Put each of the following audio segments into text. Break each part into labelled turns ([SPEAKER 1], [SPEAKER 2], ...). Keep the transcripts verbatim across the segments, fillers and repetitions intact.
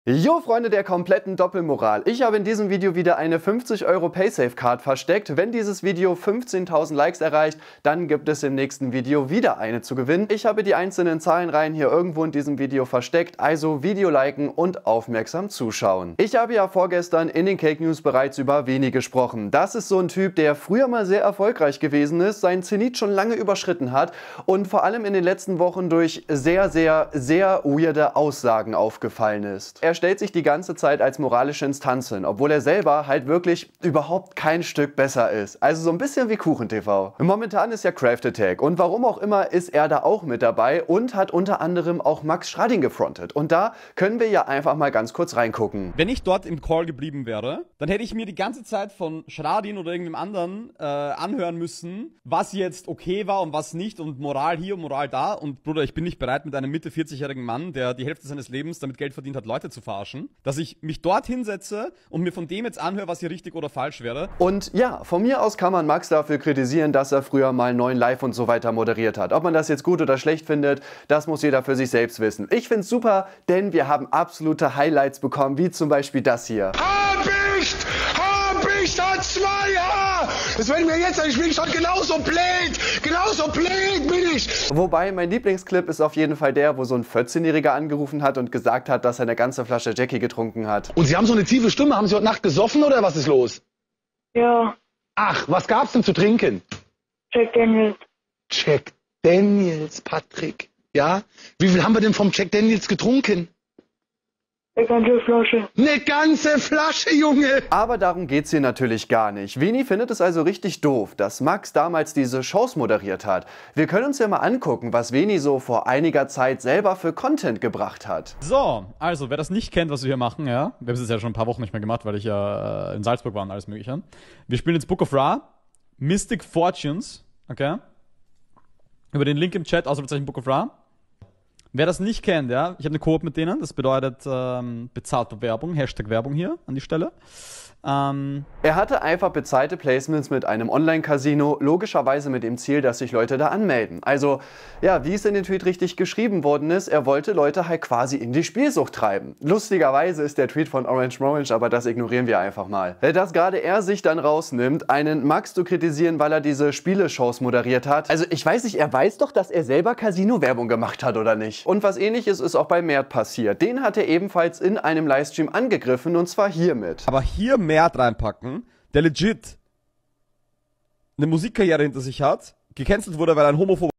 [SPEAKER 1] Jo Freunde der kompletten Doppelmoral, ich habe in diesem Video wieder eine fünfzig Euro Paysafe-Card versteckt. Wenn dieses Video fünfzehntausend Likes erreicht, dann gibt es im nächsten Video wieder eine zu gewinnen. Ich habe die einzelnen Zahlenreihen hier irgendwo in diesem Video versteckt, also Video liken und aufmerksam zuschauen. Ich habe ja vorgestern in den Cake News bereits über Veni gesprochen. Das ist so ein Typ, der früher mal sehr erfolgreich gewesen ist, seinen Zenit schon lange überschritten hat und vor allem in den letzten Wochen durch sehr, sehr, sehr weirde Aussagen aufgefallen ist. Er stellt sich die ganze Zeit als moralische Instanz hin, obwohl er selber halt wirklich überhaupt kein Stück besser ist. Also so ein bisschen wie KuchenTV. Momentan ist ja Craft Attack und warum auch immer ist er da auch mit dabei und hat unter anderem auch Max Schrading gefrontet. Und da können wir ja einfach mal ganz kurz reingucken.
[SPEAKER 2] Wenn ich dort im Call geblieben wäre, dann hätte ich mir die ganze Zeit von Schradin oder irgendeinem anderen äh, anhören müssen, was jetzt okay war und was nicht und Moral hier und Moral da. Und Bruder, ich bin nicht bereit, mit einem Mitte vierzig-jährigen Mann, der die Hälfte seines Lebens damit Geld verdient hat, Leute zu verarschen, dass ich mich dort hinsetze und mir von dem jetzt anhöre, was hier richtig oder falsch wäre.
[SPEAKER 1] Und ja, von mir aus kann man Max dafür kritisieren, dass er früher mal neun Live und so weiter moderiert hat. Ob man das jetzt gut oder schlecht findet, das muss jeder für sich selbst wissen. Ich finde es super, denn wir haben absolute Highlights bekommen, wie zum Beispiel das hier.
[SPEAKER 3] Hab ich! Hab ich das zwei Jahre! Das werden wir jetzt, ich bin schon genauso blöd! Genauso blöd bin ich!
[SPEAKER 1] Wobei, mein Lieblingsclip ist auf jeden Fall der, wo so ein vierzehnjähriger angerufen hat und gesagt hat, dass er eine ganze Flasche Jackie getrunken hat.
[SPEAKER 3] Und Sie haben so eine tiefe Stimme, haben Sie heute Nacht gesoffen oder was ist los?
[SPEAKER 4] Ja,
[SPEAKER 3] Ach, was gab's denn zu trinken?
[SPEAKER 4] Jack Daniels.
[SPEAKER 3] Jack Daniels, Patrick. Ja? Wie viel haben wir denn vom Jack Daniels getrunken?
[SPEAKER 4] Eine ganze Flasche.
[SPEAKER 3] Eine ganze Flasche, Junge!
[SPEAKER 1] Aber darum geht's hier natürlich gar nicht. Veni findet es also richtig doof, dass Max damals diese Shows moderiert hat. Wir können uns ja mal angucken, was Veni so vor einiger Zeit selber für Content gebracht hat.
[SPEAKER 2] So, also, wer das nicht kennt, was wir hier machen, ja, wir haben es ja schon ein paar Wochen nicht mehr gemacht, weil ich ja äh, in Salzburg war und alles mögliche. Wir spielen jetzt Book of Ra, Mystic Fortunes, okay? Über den Link im Chat, Ausrufezeichen Book of Ra. Wer das nicht kennt, ja, ich habe eine Koop mit denen, das bedeutet ähm, bezahlte Werbung, Hashtag Werbung hier an die Stelle. Ähm,
[SPEAKER 1] Er hatte einfach bezahlte Placements mit einem Online-Casino, logischerweise mit dem Ziel, dass sich Leute da anmelden. Also, ja, wie es in den Tweet richtig geschrieben worden ist, er wollte Leute halt quasi in die Spielsucht treiben. Lustigerweise ist der Tweet von Orange Morange, aber das ignorieren wir einfach mal. Dass gerade er sich dann rausnimmt, einen Max zu kritisieren, weil er diese Spieleshows moderiert hat. Also, ich weiß nicht, er weiß doch, dass er selber Casino-Werbung gemacht hat, oder nicht? Und was Ähnliches ist auch bei Mert passiert. Den hat er ebenfalls in einem Livestream angegriffen, und zwar hiermit.
[SPEAKER 2] aber hier Mert reinpacken, der legit eine Musikkarriere hinter sich hat, gecancelt wurde, weil er ein homophober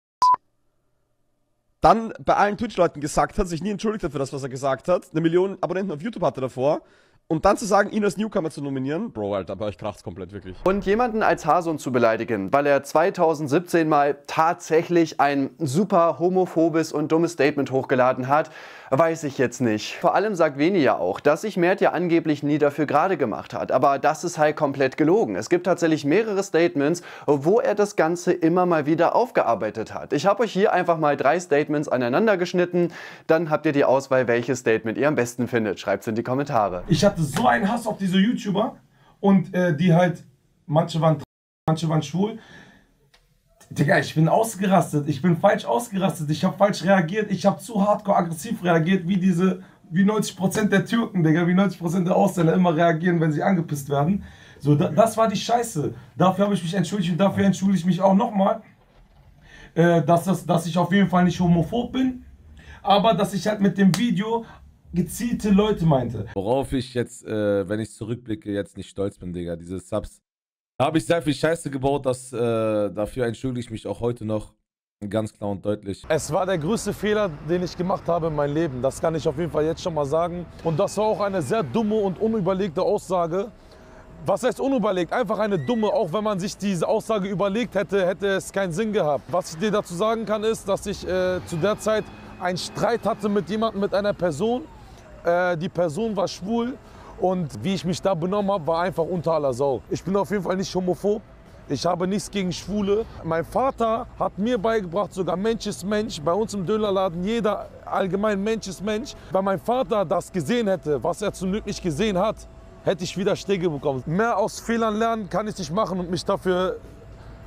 [SPEAKER 2] dann bei allen Twitch-Leuten gesagt hat, sich nie entschuldigt hat für das, was er gesagt hat, eine Million Abonnenten auf YouTube hatte davor, und dann zu sagen, ihn als Newcomer zu nominieren, Bro, Alter, bei euch kracht's komplett, wirklich.
[SPEAKER 1] Und jemanden als Hason zu beleidigen, weil er zweitausendsiebzehn mal tatsächlich ein super homophobes und dummes Statement hochgeladen hat, weiß ich jetzt nicht. Vor allem sagt Veni ja auch, dass sich Mert ja angeblich nie dafür gerade gemacht hat. Aber das ist halt komplett gelogen. Es gibt tatsächlich mehrere Statements, wo er das Ganze immer mal wieder aufgearbeitet hat. Ich habe euch hier einfach mal drei Statements aneinander geschnitten. Dann habt ihr die Auswahl, welches Statement ihr am besten findet. Schreibt es in die Kommentare.
[SPEAKER 5] Ich hatte so einen Hass auf diese YouTuber und äh, die halt, manche waren manche waren schwul. Digga, ich bin ausgerastet, ich bin falsch ausgerastet, ich habe falsch reagiert, ich habe zu hardcore aggressiv reagiert, wie diese, wie neunzig Prozent der Türken, Digga, wie neunzig Prozent der Ausländer immer reagieren, wenn sie angepisst werden. So, da, das war die Scheiße. Dafür habe ich mich entschuldigt und dafür entschuldige ich mich auch nochmal, äh, dass, das, dass ich auf jeden Fall nicht homophob bin, aber dass ich halt mit dem Video gezielte Leute meinte.
[SPEAKER 6] Worauf ich jetzt, äh, wenn ich zurückblicke, jetzt nicht stolz bin, Digga. Diese Subs. Da habe ich sehr viel Scheiße gebaut, das, äh, dafür entschuldige ich mich auch heute noch ganz klar und deutlich.
[SPEAKER 7] Es war der größte Fehler, den ich gemacht habe in meinem Leben. Das kann ich auf jeden Fall jetzt schon mal sagen. Und das war auch eine sehr dumme und unüberlegte Aussage. Was heißt unüberlegt? Einfach eine dumme, auch wenn man sich diese Aussage überlegt hätte, hätte es keinen Sinn gehabt. Was ich dir dazu sagen kann, ist, dass ich äh, zu der Zeit einen Streit hatte mit jemandem, mit einer Person. Äh, die Person war schwul und wie ich mich da benommen habe, war einfach unter aller Sau. Ich bin auf jeden Fall nicht homophob. Ich habe nichts gegen Schwule. Mein Vater hat mir beigebracht, sogar Mensch ist Mensch. Bei uns im Dönerladen, jeder allgemein Mensch ist Mensch. Wenn mein Vater das gesehen hätte, was er zum Glück nicht gesehen hat, hätte ich wieder Schläge bekommen. Mehr aus Fehlern lernen kann ich nicht machen und mich dafür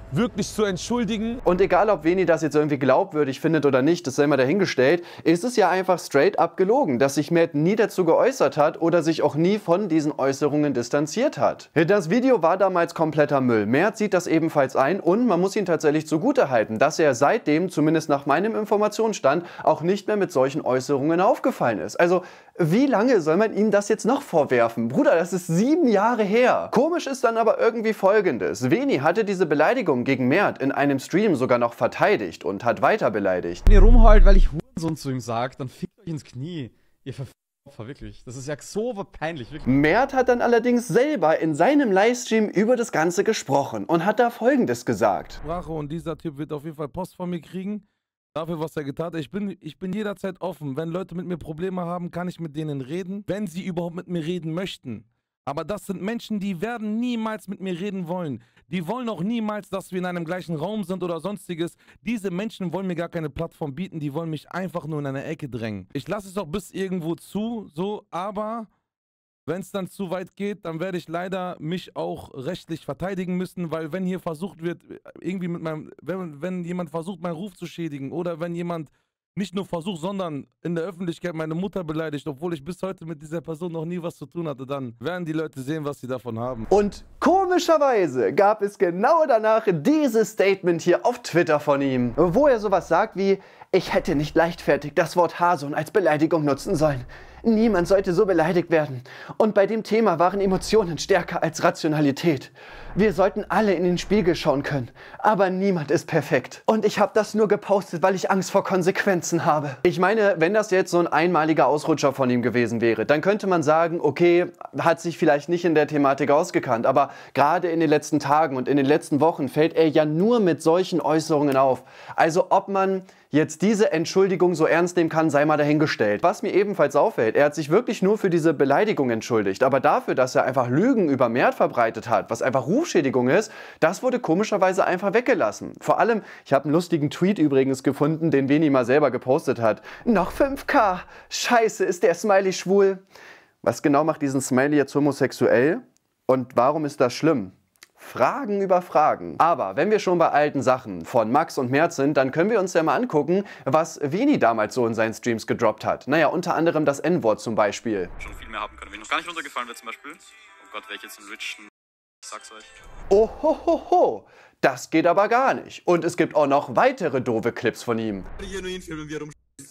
[SPEAKER 7] wirklich zu entschuldigen.
[SPEAKER 1] Und egal, ob Veni das jetzt irgendwie glaubwürdig findet oder nicht, das sei mal dahingestellt, ist es ja einfach straight up gelogen, dass sich Mert nie dazu geäußert hat oder sich auch nie von diesen Äußerungen distanziert hat. Das Video war damals kompletter Müll. Mert sieht das ebenfalls ein und man muss ihn tatsächlich zugutehalten, dass er seitdem, zumindest nach meinem Informationsstand, auch nicht mehr mit solchen Äußerungen aufgefallen ist. Also, wie lange soll man ihm das jetzt noch vorwerfen? Bruder, das ist sieben Jahre her. Komisch ist dann aber irgendwie Folgendes. Veni hatte diese Beleidigung gegen Mert in einem Stream sogar noch verteidigt und hat weiter beleidigt.
[SPEAKER 2] Wenn ihr rumheult, weil ich Hurensohn zu ihm sagt, dann fickt euch ins Knie. Ihr Opfer, wirklich. Das ist ja so peinlich, wirklich.
[SPEAKER 1] Mert hat dann allerdings selber in seinem Livestream über das Ganze gesprochen und hat da Folgendes gesagt.
[SPEAKER 7] Sprache und dieser Typ wird auf jeden Fall Post von mir kriegen. Dafür, was er getan hat. Ich bin, ich bin jederzeit offen. Wenn Leute mit mir Probleme haben, kann ich mit denen reden, wenn sie überhaupt mit mir reden möchten. Aber das sind Menschen, die werden niemals mit mir reden wollen. Die wollen auch niemals, dass wir in einem gleichen Raum sind oder sonstiges. Diese Menschen wollen mir gar keine Plattform bieten, die wollen mich einfach nur in eine Ecke drängen. Ich lasse es auch bis irgendwo zu, so, aber wenn es dann zu weit geht, dann werde ich leider mich auch rechtlich verteidigen müssen, weil wenn hier versucht wird, irgendwie mit meinem, wenn, wenn jemand versucht, meinen Ruf zu schädigen oder wenn jemand nicht nur versucht, sondern in der Öffentlichkeit meine Mutter beleidigt, obwohl ich bis heute mit dieser Person noch nie was zu tun hatte, dann werden die Leute sehen, was sie davon haben.
[SPEAKER 1] Und komischerweise gab es genau danach dieses Statement hier auf Twitter von ihm, wo er sowas sagt wie: Ich hätte nicht leichtfertig das Wort Haarsohn als Beleidigung nutzen sollen. Niemand sollte so beleidigt werden. Und bei dem Thema waren Emotionen stärker als Rationalität. Wir sollten alle in den Spiegel schauen können. Aber niemand ist perfekt. Und ich habe das nur gepostet, weil ich Angst vor Konsequenzen habe. Ich meine, wenn das jetzt so ein einmaliger Ausrutscher von ihm gewesen wäre, dann könnte man sagen, okay, hat sich vielleicht nicht in der Thematik ausgekannt. Aber gerade in den letzten Tagen und in den letzten Wochen fällt er ja nur mit solchen Äußerungen auf. Also ob man jetzt diese Entschuldigung so ernst nehmen kann, sei mal dahingestellt. Was mir ebenfalls auffällt, er hat sich wirklich nur für diese Beleidigung entschuldigt, aber dafür, dass er einfach Lügen über Mert verbreitet hat, was einfach Rufschädigung ist, das wurde komischerweise einfach weggelassen. Vor allem, ich habe einen lustigen Tweet übrigens gefunden, den Veni mal selber gepostet hat. Noch fünf K, scheiße, ist der Smiley schwul? Was genau macht diesen Smiley jetzt homosexuell? Und warum ist das schlimm? Fragen über Fragen. Aber wenn wir schon bei alten Sachen von Max und Mert sind, dann können wir uns ja mal angucken, was Veni damals so in seinen Streams gedroppt hat. Naja, unter anderem das N-Wort zum Beispiel.
[SPEAKER 8] Schon viel mehr haben können, wenn ich noch gar nicht runtergefallen wäre zum Beispiel. Oh Gott, wäre ich jetzt ein Rich, ich sag's euch.
[SPEAKER 1] Oh ho ho ho, das geht aber gar nicht. Und es gibt auch noch weitere doofe Clips von ihm.
[SPEAKER 8] Genuin filmen wir rum.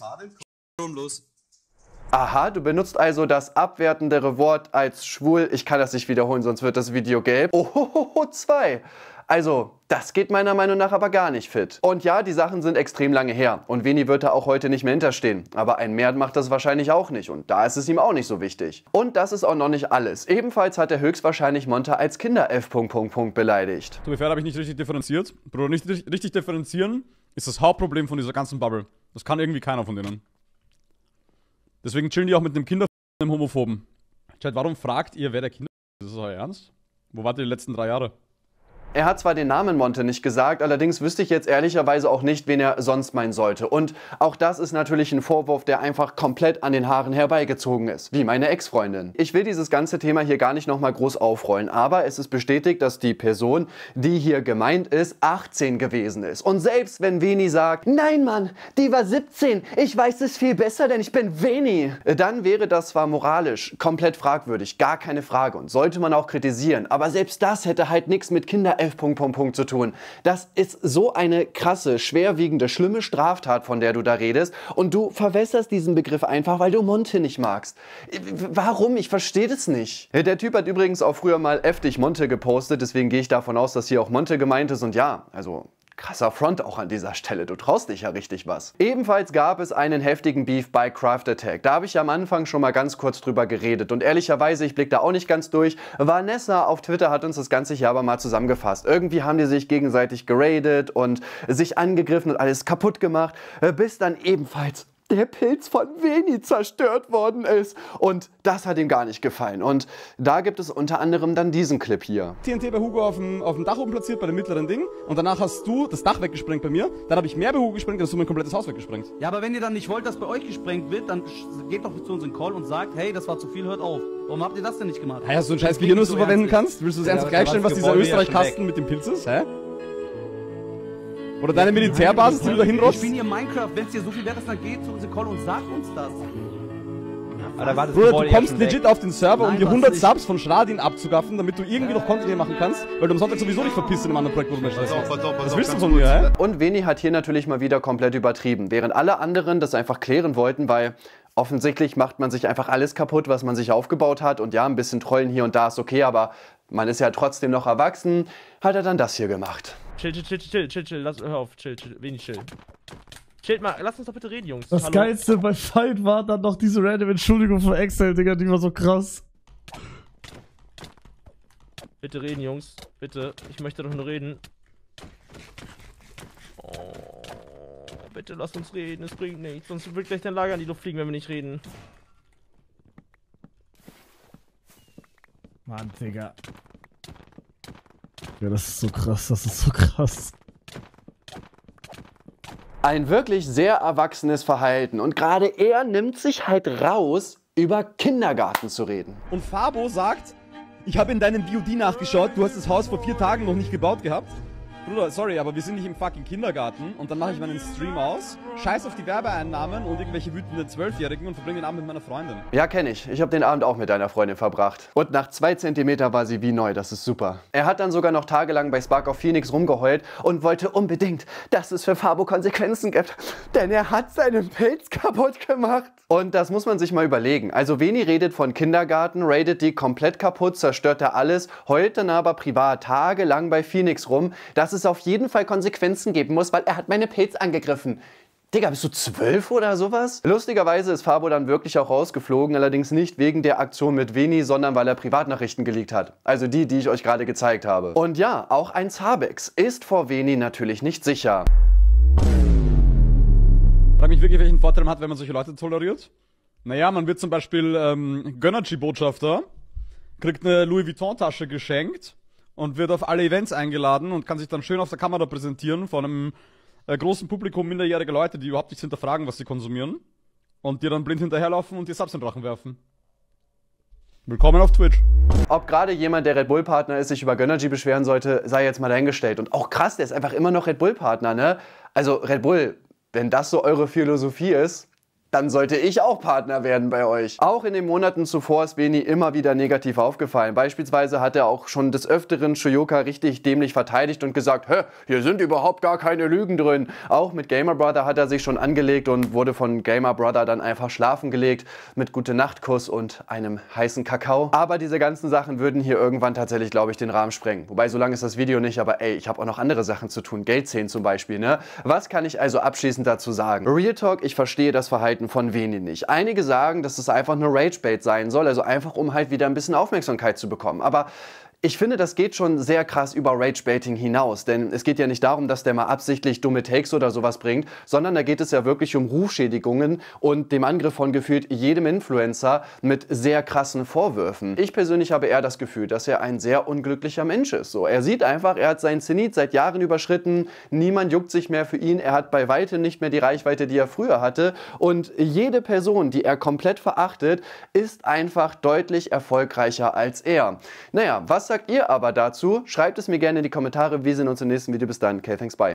[SPEAKER 8] Rum los.
[SPEAKER 1] Aha, du benutzt also das abwertendere Wort als schwul. Ich kann das nicht wiederholen, sonst wird das Video gelb. Ohohoho zwei. Also, das geht meiner Meinung nach aber gar nicht fit. Und ja, die Sachen sind extrem lange her. Und Veni wird da auch heute nicht mehr hinterstehen. Aber ein Mert macht das wahrscheinlich auch nicht. Und da ist es ihm auch nicht so wichtig. Und das ist auch noch nicht alles. Ebenfalls hat er höchstwahrscheinlich Monta als Kinder-F... beleidigt.
[SPEAKER 2] To be fair, habe ich nicht richtig differenziert. Bro, nicht richtig differenzieren ist das Hauptproblem von dieser ganzen Bubble. Das kann irgendwie keiner von denen. Deswegen chillen die auch mit einem Kinder einem Homophoben. Chat, warum fragt ihr, wer der Kinder ist? Ist das euer Ernst? Wo wart ihr die letzten drei Jahre?
[SPEAKER 1] Er hat zwar den Namen Monte nicht gesagt, allerdings wüsste ich jetzt ehrlicherweise auch nicht, wen er sonst meinen sollte. Und auch das ist natürlich ein Vorwurf, der einfach komplett an den Haaren herbeigezogen ist, wie meine Ex-Freundin. Ich will dieses ganze Thema hier gar nicht nochmal groß aufrollen, aber es ist bestätigt, dass die Person, die hier gemeint ist, achtzehn gewesen ist. Und selbst wenn Veni sagt, nein Mann, die war siebzehn, ich weiß es viel besser, denn ich bin Veni, dann wäre das zwar moralisch komplett fragwürdig, gar keine Frage und sollte man auch kritisieren, aber selbst das hätte halt nichts mit Kinder F... zu tun. Das ist so eine krasse, schwerwiegende, schlimme Straftat, von der du da redest und du verwässerst diesen Begriff einfach, weil du Monte nicht magst. Warum? Ich verstehe das nicht. Der Typ hat übrigens auch früher mal F-dich Monte gepostet, deswegen gehe ich davon aus, dass hier auch Monte gemeint ist und ja, also krasser Front auch an dieser Stelle, du traust dich ja richtig was. Ebenfalls gab es einen heftigen Beef bei Craft Attack. Da habe ich am Anfang schon mal ganz kurz drüber geredet und ehrlicherweise, ich blicke da auch nicht ganz durch. Vanessa auf Twitter hat uns das Ganze hier aber mal zusammengefasst. Irgendwie haben die sich gegenseitig geradet und sich angegriffen und alles kaputt gemacht, bis dann ebenfalls der Pilz von Veni zerstört worden ist. Und das hat ihm gar nicht gefallen. Und da gibt es unter anderem dann diesen Clip hier.
[SPEAKER 2] T N T bei Hugo auf dem, auf dem Dach oben platziert, bei dem mittleren Ding. Und danach hast du das Dach weggesprengt bei mir. Dann habe ich mehr bei Hugo gesprengt, dann hast du mein komplettes Haus weggesprengt.
[SPEAKER 9] Ja, aber wenn ihr dann nicht wollt, dass bei euch gesprengt wird, dann geht doch zu uns in Call und sagt, hey, das war zu viel, hört auf. Warum habt ihr das denn nicht gemacht?
[SPEAKER 2] Hey, hast du ein scheiß Video, das du verwenden kannst? Willst du das ernsthaft gleichstellen, was dieser Österreich-Kasten mit dem Pilz ist? Hä? Oder deine Militärbasis, die du da
[SPEAKER 9] Wir
[SPEAKER 2] hinrotzt?
[SPEAKER 9] spielen hier Minecraft, wenn es dir so viel wert ist, dann geh zu unserem Call und sag uns das.
[SPEAKER 10] Alter, warte,
[SPEAKER 2] Bruder, du kommst legit auf den Server, um
[SPEAKER 9] Nein,
[SPEAKER 2] dir
[SPEAKER 9] was
[SPEAKER 2] hundert
[SPEAKER 9] nicht.
[SPEAKER 2] Subs von Schradin abzugaffen, damit du irgendwie noch Content hier machen kannst, weil du am Sonntag sowieso nicht verpisst in einem anderen Projekt, wo du möchtest. Was willst du von mir, hä?
[SPEAKER 1] Und Veni hat hier natürlich mal wieder komplett übertrieben, während alle anderen das einfach klären wollten, weil offensichtlich macht man sich einfach alles kaputt, was man sich aufgebaut hat. Und ja, ein bisschen trollen hier und da ist okay, aber man ist ja trotzdem noch erwachsen, hat er dann das hier gemacht.
[SPEAKER 10] Chill, chill, chill, chill, chill, chill, lass, hör auf, chill, chill, wenig chill. Chill mal, lass uns doch bitte reden, Jungs.
[SPEAKER 11] Das
[SPEAKER 10] Hallo.
[SPEAKER 11] Geilste bei Fight war dann noch diese random Entschuldigung von Excel, Digga, die war so krass.
[SPEAKER 10] Bitte reden, Jungs, bitte, ich möchte doch nur reden. Oh, bitte lass uns reden, es bringt nichts, sonst wird gleich dein Lager in die Luft fliegen, wenn wir nicht reden.
[SPEAKER 11] Mann, Digga. Ja, das ist so krass, das ist so krass.
[SPEAKER 1] Ein wirklich sehr erwachsenes Verhalten und gerade er nimmt sich halt raus, über Kindergarten zu reden.
[SPEAKER 2] Und Fabo sagt, ich habe in deinem B O D nachgeschaut, du hast das Haus vor vier Tagen noch nicht gebaut gehabt. Bruder, sorry, aber wir sind nicht im fucking Kindergarten und dann mache ich meinen Stream aus, scheiß auf die Werbeeinnahmen und irgendwelche wütenden Zwölfjährigen und verbringe den Abend mit meiner Freundin.
[SPEAKER 1] Ja, kenne ich. Ich habe den Abend auch mit deiner Freundin verbracht. Und nach zwei Zentimeter war sie wie neu, das ist super. Er hat dann sogar noch tagelang bei Spark of Phoenix rumgeheult und wollte unbedingt, dass es für Fabo Konsequenzen gibt. Denn er hat seinen Pilz kaputt gemacht. Und das muss man sich mal überlegen. Also Veni redet von Kindergarten, raidet die komplett kaputt, zerstört er alles, heult dann aber privat tagelang bei Phoenix rum, dass es auf jeden Fall Konsequenzen geben muss, weil er hat meine Pilz angegriffen. Digga, bist du zwölf oder sowas? Lustigerweise ist Fabo dann wirklich auch rausgeflogen, allerdings nicht wegen der Aktion mit Veni, sondern weil er Privatnachrichten geleakt hat. Also die, die ich euch gerade gezeigt habe. Und ja, auch ein Zabex ist vor Veni natürlich nicht sicher.
[SPEAKER 2] Ich frage mich wirklich, welchen Vorteil man hat, wenn man solche Leute toleriert. Naja, man wird zum Beispiel ähm, Gönnergy-Botschafter, kriegt eine Louis Vuitton-Tasche geschenkt und wird auf alle Events eingeladen und kann sich dann schön auf der Kamera präsentieren vor einem äh, großen Publikum minderjähriger Leute, die überhaupt nicht hinterfragen, was sie konsumieren und dir dann blind hinterherlaufen und dir Subs in den Rachen werfen. Willkommen auf Twitch.
[SPEAKER 1] Ob gerade jemand, der Red Bull-Partner ist, sich über Gönnergy beschweren sollte, sei jetzt mal dahingestellt. Und auch krass, der ist einfach immer noch Red Bull-Partner, ne? Also Red Bull, wenn das so eure Philosophie ist, dann sollte ich auch Partner werden bei euch. Auch in den Monaten zuvor ist Veni immer wieder negativ aufgefallen. Beispielsweise hat er auch schon des Öfteren Shoyoka richtig dämlich verteidigt und gesagt, hä, hier sind überhaupt gar keine Lügen drin. Auch mit Gamer Brother hat er sich schon angelegt und wurde von Gamer Brother dann einfach schlafen gelegt mit Gute-Nacht-Kuss und einem heißen Kakao. Aber diese ganzen Sachen würden hier irgendwann tatsächlich, glaube ich, den Rahmen sprengen. Wobei, so lange ist das Video nicht, aber ey, ich habe auch noch andere Sachen zu tun. Geld zählen zum Beispiel, ne? Was kann ich also abschließend dazu sagen? Real Talk, ich verstehe das Verhalten von Veni nicht. Einige sagen, dass es einfach nur Ragebait sein soll, also einfach um halt wieder ein bisschen Aufmerksamkeit zu bekommen. Aber ich finde, das geht schon sehr krass über Ragebaiting hinaus, denn es geht ja nicht darum, dass der mal absichtlich dumme Takes oder sowas bringt, sondern da geht es ja wirklich um Rufschädigungen und dem Angriff von gefühlt jedem Influencer mit sehr krassen Vorwürfen. Ich persönlich habe eher das Gefühl, dass er ein sehr unglücklicher Mensch ist. So, er sieht einfach, er hat seinen Zenit seit Jahren überschritten, niemand juckt sich mehr für ihn, er hat bei weitem nicht mehr die Reichweite, die er früher hatte und jede Person, die er komplett verachtet, ist einfach deutlich erfolgreicher als er. Naja, was sagt ihr aber dazu? Schreibt es mir gerne in die Kommentare. Wir sehen uns im nächsten Video. Bis dann. Okay, thanks, bye.